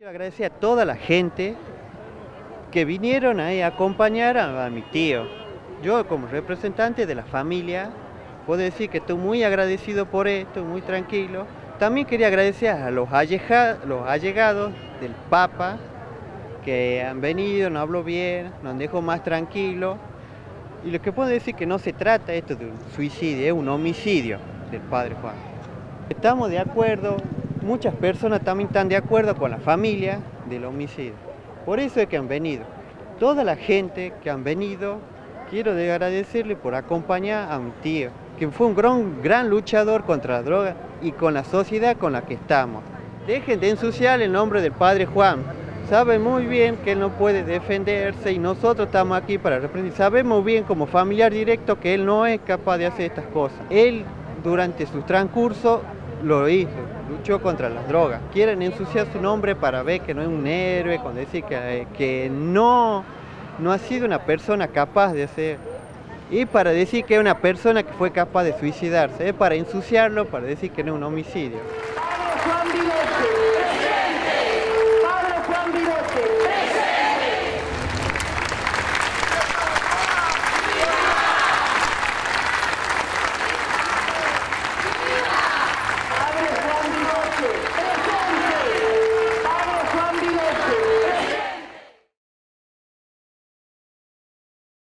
Quiero agradecer a toda la gente que vinieron ahí a acompañar a mi tío. Yo como representante de la familia puedo decir que estoy muy agradecido por esto, muy tranquilo. También quería agradecer a los allegados del Papa que han venido, nos habló bien, nos dejó más tranquilos. Y lo que puedo decir que no se trata esto de un suicidio, es un homicidio del padre Juan. Estamos de acuerdo, muchas personas también están de acuerdo con la familia del homicidio. Por eso es que han venido. Toda la gente que han venido, quiero agradecerle por acompañar a mi tío, que fue un gran luchador contra la droga y con la sociedad con la que estamos. Dejen de ensuciar el nombre del padre Juan. Saben muy bien que él no puede defenderse y nosotros estamos aquí para representar. Sabemos bien como familiar directo que él no es capaz de hacer estas cosas. Él durante su transcurso lo hizo, luchó contra las drogas. Quieren ensuciar su nombre para ver que no es un héroe, con decir que no ha sido una persona capaz de hacer. Y para decir que es una persona que fue capaz de suicidarse, es para ensuciarlo, para decir que no es un homicidio.